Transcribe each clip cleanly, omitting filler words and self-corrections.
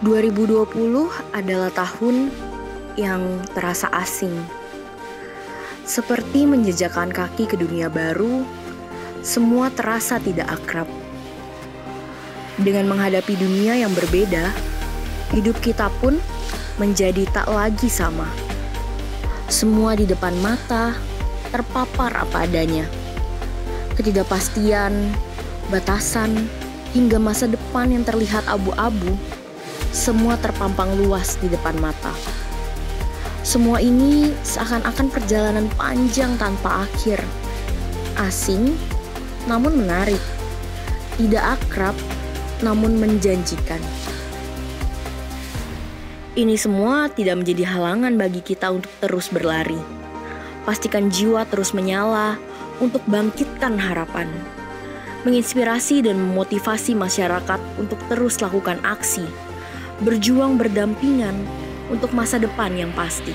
2020 adalah tahun yang terasa asing. Seperti menjejakkan kaki ke dunia baru, semua terasa tidak akrab. Dengan menghadapi dunia yang berbeda, hidup kita pun menjadi tak lagi sama. Semua di depan mata terpapar apa adanya. Ketidakpastian, batasan, hingga masa depan yang terlihat abu-abu, semua terpampang luas di depan mata. Semua ini seakan-akan perjalanan panjang tanpa akhir. Asing, namun menarik. Tidak akrab, namun menjanjikan. Ini semua tidak menjadi halangan bagi kita untuk terus berlari. Pastikan jiwa terus menyala untuk bangkitkan harapan. Menginspirasi dan memotivasi masyarakat untuk terus lakukan aksi. Berjuang berdampingan untuk masa depan yang pasti.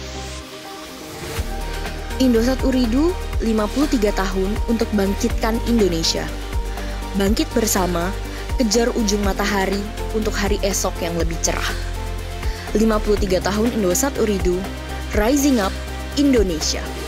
Indosat Ooredoo 53 tahun untuk bangkitkan Indonesia. Bangkit bersama, kejar ujung matahari untuk hari esok yang lebih cerah. 53 tahun Indosat Ooredoo, Rising Up Indonesia.